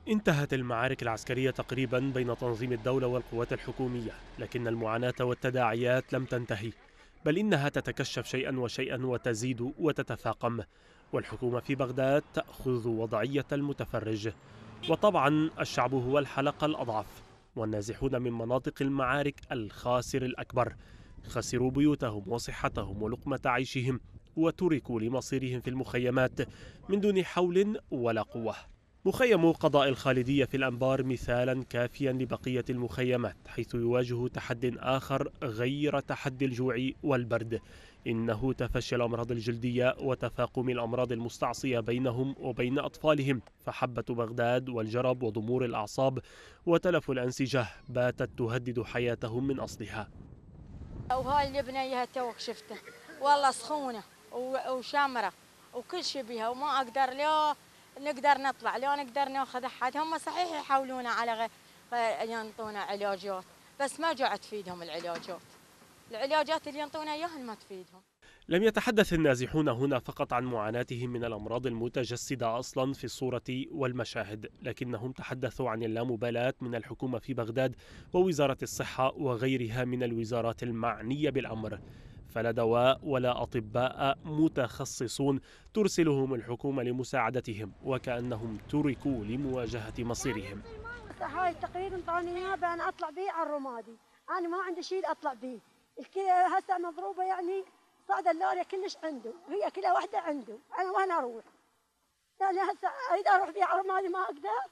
انتهت المعارك العسكرية تقريبا بين تنظيم الدولة والقوات الحكومية، لكن المعاناة والتداعيات لم تنتهي، بل إنها تتكشف شيئا وشيئا وتزيد وتتفاقم. والحكومة في بغداد تأخذ وضعية المتفرج، وطبعا الشعب هو الحلقة الأضعف. والنازحون من مناطق المعارك الخاسر الأكبر خسروا بيوتهم وصحتهم ولقمة عيشهم، وتركوا لمصيرهم في المخيمات من دون حول ولا قوة. مخيم قضاء الخالدية في الأنبار مثالا كافيا لبقية المخيمات، حيث يواجه تحد آخر غير تحدي الجوع والبرد، إنه تفشي الأمراض الجلدية وتفاقم الأمراض المستعصية بينهم وبين أطفالهم. فحبة بغداد والجرب وضمور الأعصاب وتلف الأنسجة باتت تهدد حياتهم من أصلها. وهاي البنية توك شفته، والله سخونة وشمرة وكل شيء بيها، وما أقدر لا نقدر نطلع لا نقدر ناخذ أحد. هم صحيح يحاولون على ينطونا علاجات، بس ما جاء تفيدهم العلاجات اللي ينطونا إياها ما تفيدهم. لم يتحدث النازحون هنا فقط عن معاناتهم من الأمراض المتجسدة أصلا في الصورة والمشاهد، لكنهم تحدثوا عن اللامبالاة من الحكومة في بغداد ووزارة الصحة وغيرها من الوزارات المعنية بالأمر. فلا دواء ولا أطباء متخصصون ترسلهم الحكومة لمساعدتهم، وكأنهم تركوا لمواجهة مصيرهم. هاي التقرير انطاني اياه بان اطلع به على الرمادي، انا ما عندي شيء اطلع به. الكلى هسه مضروبه يعني صعد اللارية كلش عنده، هي كلى واحده عنده، انا وين اروح؟ يعني هسه اريد اروح بها على الرمادي ما اقدر.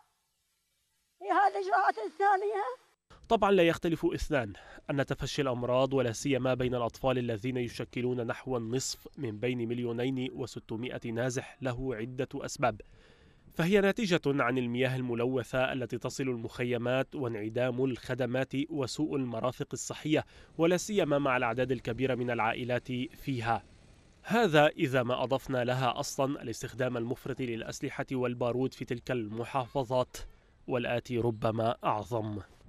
هي هاي الاجراءات الثانيه. طبعا لا يختلف اثنان أن تفشي الأمراض ولا سيما بين الأطفال الذين يشكلون نحو النصف من بين 2,600,000 نازح له عدة أسباب، فهي ناتجة عن المياه الملوثة التي تصل المخيمات وانعدام الخدمات وسوء المرافق الصحية، ولا سيما مع الأعداد الكبيرة من العائلات فيها. هذا إذا ما أضفنا لها أصلا الاستخدام المفرط للأسلحة والبارود في تلك المحافظات، والآتي ربما أعظم.